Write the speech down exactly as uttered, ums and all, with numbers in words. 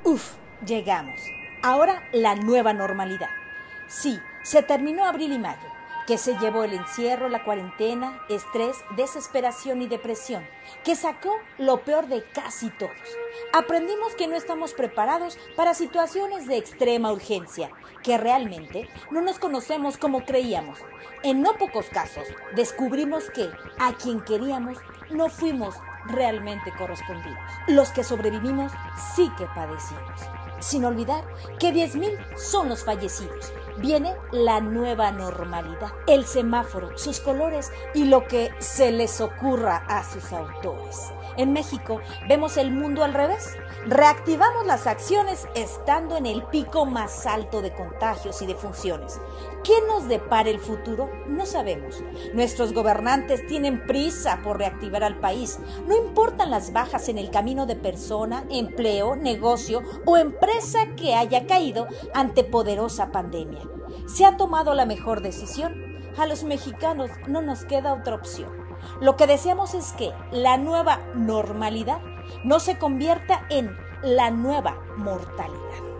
Uf, llegamos. Ahora la nueva normalidad. Sí, se terminó abril y mayo, que se llevó el encierro, la cuarentena, estrés, desesperación y depresión, que sacó lo peor de casi todos. Aprendimos que no estamos preparados para situaciones de extrema urgencia, que realmente no nos conocemos como creíamos. En no pocos casos, descubrimos que a quien queríamos no fuimos realmente correspondidos. Los que sobrevivimos sí que padecimos. Sin olvidar que diez mil son los fallecidos. Viene la nueva normalidad, el semáforo, sus colores y lo que se les ocurra a sus autores. En México vemos el mundo al revés. Reactivamos las acciones estando en el pico más alto de contagios y defunciones. ¿Qué nos depara el futuro? No sabemos. Nuestros gobernantes tienen prisa por reactivar al país. No importan las bajas en el camino de persona, empleo, negocio o empresa que haya caído ante poderosa pandemia. ¿Se ha tomado la mejor decisión? A los mexicanos no nos queda otra opción. Lo que deseamos es que la nueva normalidad no se convierta en la nueva mortalidad.